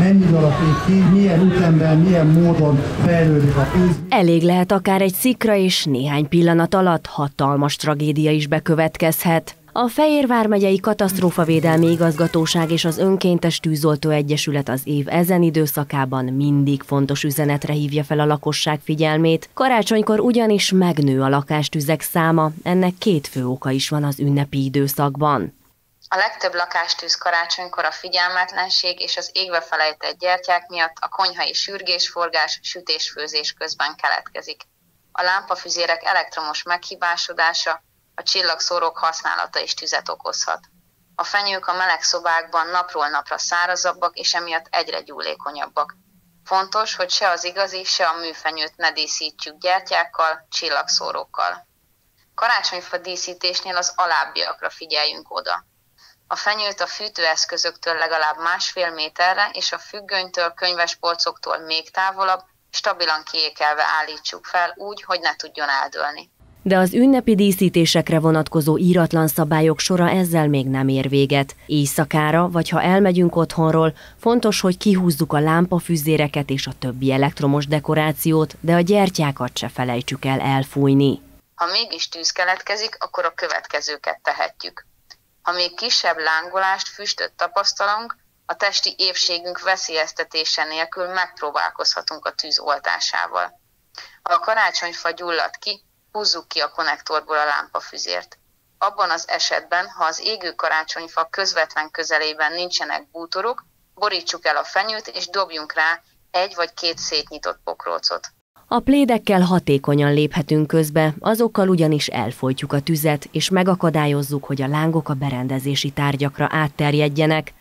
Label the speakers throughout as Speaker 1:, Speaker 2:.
Speaker 1: mennyi alatt ég ki, milyen ütemben, milyen módon fejlődik a tűz.
Speaker 2: Elég lehet akár egy szikra, és néhány pillanat alatt hatalmas tragédia is bekövetkezhet. A Fejér vármegyei Katasztrófavédelmi Igazgatóság és az Önkéntes Tűzoltó Egyesület az év ezen időszakában mindig fontos üzenetre hívja fel a lakosság figyelmét. Karácsonykor ugyanis megnő a lakástüzek száma, ennek két fő oka is van az ünnepi időszakban.
Speaker 3: A legtöbb lakástűz karácsonykor a figyelmetlenség és az égve felejtett gyertyák miatt a konyhai sürgésforgás, sütés-főzés közben keletkezik. A lámpafüzérek elektromos meghibásodása, a csillagszórók használata is tüzet okozhat. A fenyők a meleg szobákban napról napra szárazabbak, és emiatt egyre gyúlékonyabbak. Fontos, hogy se az igazi, se a műfenyőt ne díszítjük gyertyákkal, csillagszórókkal. Karácsonyfa díszítésnél az alábbiakra figyeljünk oda. A fenyőt a fűtőeszközöktől legalább 1,5 méterre és a függönytől, könyvespolcoktól még távolabb, stabilan kiékelve állítsuk fel úgy, hogy ne tudjon eldőlni.
Speaker 2: De az ünnepi díszítésekre vonatkozó íratlan szabályok sora ezzel még nem ér véget. Éjszakára, vagy ha elmegyünk otthonról, fontos, hogy kihúzzuk a lámpafüzéreket és a többi elektromos dekorációt, de a gyertyákat se felejtsük el elfújni.
Speaker 3: Ha mégis tűz keletkezik, akkor a következőket tehetjük. Ha még kisebb lángolást, füstöt tapasztalunk, a testi épségünk veszélyeztetése nélkül megpróbálkozhatunk a tűz oltásával. Ha a karácsonyfa gyullad ki, húzzuk ki a konnektorból a lámpafüzért. Abban az esetben, ha az égő karácsonyfa közvetlen közelében nincsenek bútorok, borítsuk el a fenyőt és dobjunk rá 1 vagy 2 szétnyitott pokrócot.
Speaker 2: A plédekkel hatékonyan léphetünk közbe, azokkal ugyanis elfojtjuk a tüzet, és megakadályozzuk, hogy a lángok a berendezési tárgyakra átterjedjenek.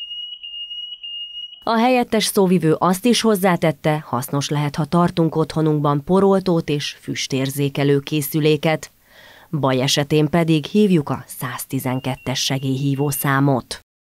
Speaker 2: A helyettes szóvivő azt is hozzátette, hasznos lehet, ha tartunk otthonunkban poroltót és füstérzékelő készüléket. Baj esetén pedig hívjuk a 112-es segélyhívó számot.